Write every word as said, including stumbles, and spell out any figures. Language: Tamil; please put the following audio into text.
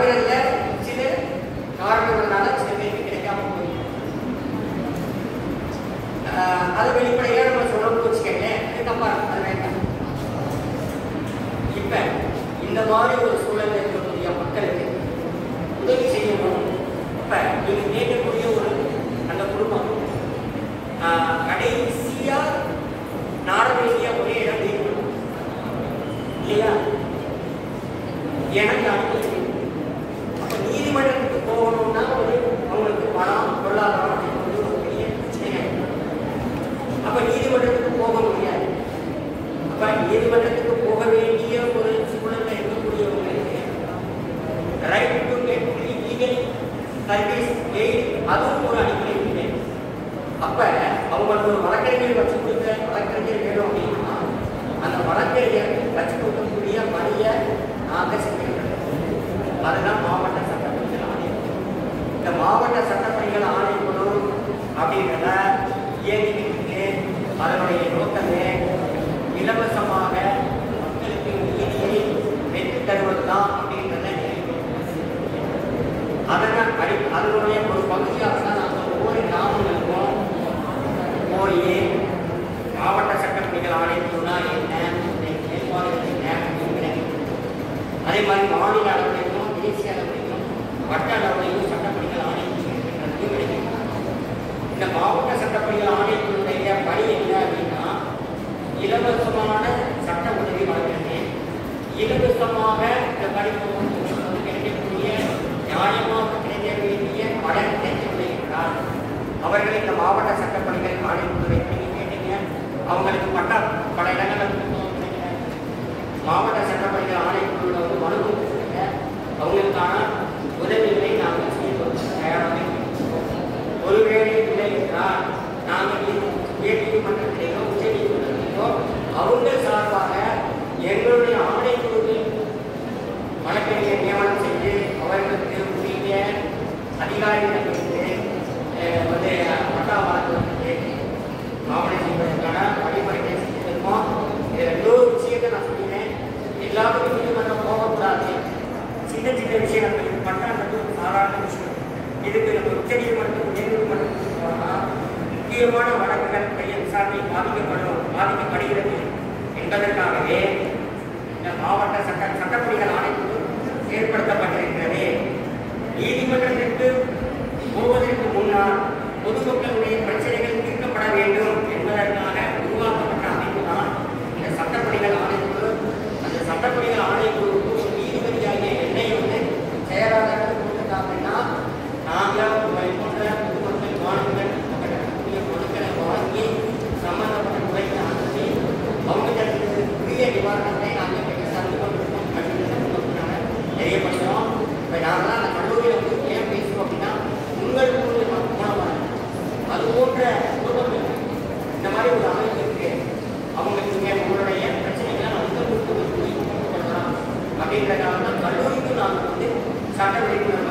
வழங்குறதுல சில காரணங்களால சில பேருக்கு கிடைக்காம போயிடும். அதை வெளிப்படையாக நம்ம சொல்லணும்னு வச்சுக்கோங்களேன், அது தப்பா அது வேண்டாம். இப்ப இந்த மாதிரி ஒரு சூழல் இருக்கக்கூடிய மக்களுக்கு உதவி செய்யணும். இப்ப நீங்க கேட்கக்கூடிய ஒரு அந்த குடும்பம் கடைசியா நாட வேண்டிய ஒரே இடம் நீதிமன்றம் இல்லையா? எனக்கு அனுமதி. அப்ப நீதிமன்றத்துக்கு போகணும்னா ஒரு அவங்களுக்கு பணம் பொருளாதாரம் அப்படிங்கிறது ஒரு பெரிய பிரச்சனை. அப்ப நீதிமன்றத்துக்கு போக முடியாது. அப்ப நீதிமன்றத்துக்கு போக வேண்டிய ஒரு சூழல்ல இருக்கக்கூடியவங்களுக்கு right to get legal service aid அதுவும் ஒரு அடிப்படை இல்லை. அப்ப அவங்களுக்கு ஒரு வழக்கறிஞர் வச்சு கொடுக்க வழக்கறிஞர் வேணும் அப்படின்னா அந்த வழக்கறிஞர் வச்சு கொடுக்கக்கூடிய பணியை நாங்கள் செஞ்சுக்கிறோம். அதுதான் மாவட்ட சட்டப்பணிகள் ஆணையம். இந்த மாவட்ட சட்டப்பணிகள் ஆணைக்குழு அப்படின்றத இயங்கிக்கிட்டு அதனுடைய நோக்கமே இலவசமாக மக்களுக்கு நீதியை பெற்றுத் தருவதுதான் அப்படின்றத அதனால் அடி அதனுடைய ஒரு பகுதியாக தான் நாங்கள் ஒவ்வொரு கிராமங்களுக்கும் போய் மாவட்ட சட்டப்பணிகள் ஆணையத்துனா என்ன, செயல்பாடுகள் என்ன அப்படின்னு அதே மாதிரி மாநில அளவிலையும் தேசிய அளவிலையும் வட்ட அளவிலையும் சட்டப்பணிகள் ஆணையத்தையும் கிடைக்கும். இந்த மாவட்ட சட்டப்பணிகள் ஆணையத்தினுடைய பணி என்ன அப்படின்னா இலவசமான சட்ட உதவி வழங்குறது, இலவசமாக இந்த படிப்பு கிடைக்கக்கூடிய நியாயமாக கிடைக்க வேண்டிய பலன் கிடைக்கவில்லை என்றால் அவர்கள் இந்த மாவட்ட சட்டப்பணிகள் ஆணையத்துறை கேட்டீங்க அவங்களுக்கு பட்டா பல இடங்கள் மாவட்ட சட்டப்பணிகள் ஆணைக்குழுவில் வந்து மனு கொடுத்துருங்க. அவங்களுக்கான உதவிகளை நாங்கள் செய்ய தயாராக ஒருவேளை இல்லை என்றால் நாங்கள் உயர்நீதிமன்றத்திலேயோ உச்ச நீதிமன்றத்திலேயோ அவங்க சார்பாக எங்களுடைய ஆணைக்குழுவில் வழக்கறிஞர் நியமனம் செய்து அவர்களுக்கு உரிய அதிகாரிகளிடமிருந்து வந்து பட்டா வழங்குவதற்கு ஆவணம் செய்வதற்கான வழிமுறைகளை செஞ்சிருக்கோம். இதில் இன்னொரு விஷயத்தை நான் சொல்லினேன், எல்லாத்துக்கும் நீதிமன்றம் போகக்கூடாது. சின்ன சின்ன விஷயங்கள் பட்டா ஒரு சாதாரண விஷயம். இதுக்கு நம்ம உச்ச நீதிமன்றம் உயர் நீதிமன்றத்துக்கு போனால் முக்கியமான வழக்குகள் கைய விசாரணை பாதிக்கப்படும் பாதிக்கப்படுகிறது என்பதற்காகவே இந்த மாவட்ட சட்ட சட்டப்பணிகள் ஆணைக்குழு ஏற்படுத்தப்பட்டிருக்கிறது. நீதிமன்றத்திற்கு போவதற்கு முன்னால் பொதுமக்களுடைய பிரச்சனைகள் தீர்க்கப்பட வேண்டும் என்பதற்காக உருவாக்கப்பட்ட அமைப்பு தான் இந்த சட்டப்பணிகள் ஆணைக்குழு. அந்த சட்டப்பணிகள் ஆணைக்குழுவுக்கு ஒரு நீதிபதியாகிய என்னை வந்து செயலாளர்கள் கொடுத்துட்டாங்கன்னா நாங்கள் உங்களை போன்ற பொதுமக்கள் மாணவர்கள் மக்களுடைய பொருட்களை வாங்கி சம்பந்தப்பட்ட முறைக்கு அனுப்பி அவங்களுக்கு உரிய நிவாரணத்தை நாங்கள் மிக சந்து கொண்டிருக்கோம் அப்படின்னு தெரியப்படுத்துகிறோம். இப்போ நாங்கள் அந்த கல்லூரியில் வந்து ஏன் பேசுவோம் அப்படின்னா உங்கள் மூலமாக அது போன்ற குடும்பங்கள் இந்த மாதிரி ஒரு அமைப்பு இருக்கு, அவங்களுக்கு உங்களுடைய பிரச்சனைகளை வந்து கொடுத்து அப்படின்றதுனால தான் கல்லூரிக்கு நாங்கள் வந்து சட்ட விழிப்புணர்வு